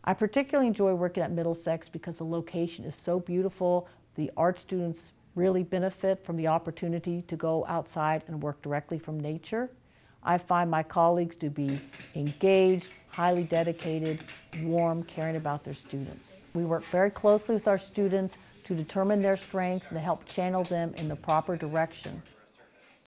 I particularly enjoy working at Middlesex because the location is so beautiful. The art students really benefit from the opportunity to go outside and work directly from nature. I find my colleagues to be engaged, highly dedicated, warm, caring about their students. We work very closely with our students to determine their strengths and to help channel them in the proper direction.